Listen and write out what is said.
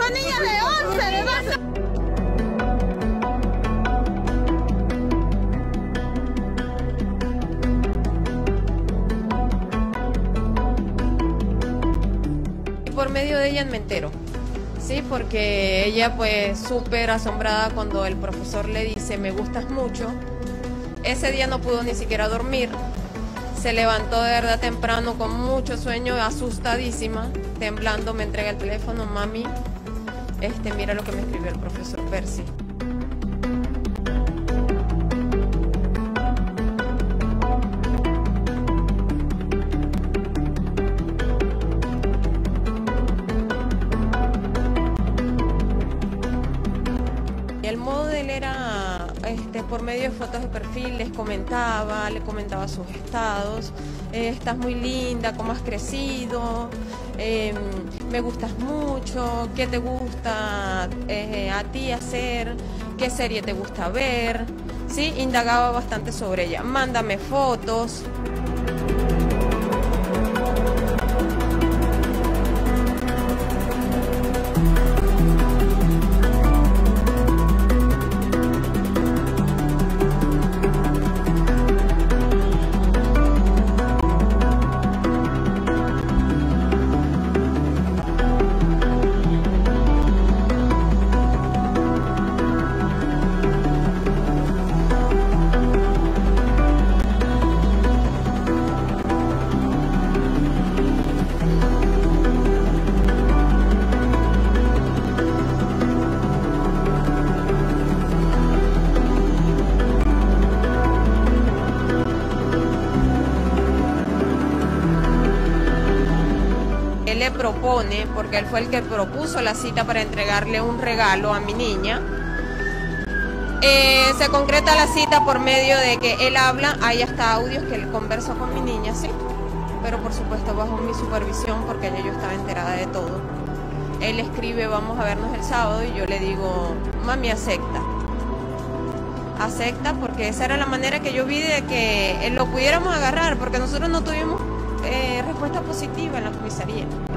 Son niñas de 11, de 12. Por medio de ella me entero, sí, porque ella pues súper asombrada cuando el profesor le dice me gustas mucho. Ese día no pudo ni siquiera dormir, se levantó de verdad temprano con mucho sueño, asustadísima, temblando, me entrega el teléfono, mami, mira lo que me escribió el profesor Percy. El modo de él era por medio de fotos de perfil, le comentaba sus estados, estás muy linda, cómo has crecido, me gustas mucho, qué te gusta a ti hacer, qué serie te gusta ver, ¿sí? Indagaba bastante sobre ella, mándame fotos. Él le propone, porque él fue el que propuso la cita para entregarle un regalo a mi niña. Se concreta la cita por medio de que él habla, hay hasta audios que él conversa con mi niña, sí, pero por supuesto bajo mi supervisión porque ya yo estaba enterada de todo. Él escribe, vamos a vernos el sábado, y yo le digo, mami, acepta. Acepta, porque esa era la manera que yo vi de que lo pudiéramos agarrar, porque nosotros no tuvimos respuesta positiva en la comisaría.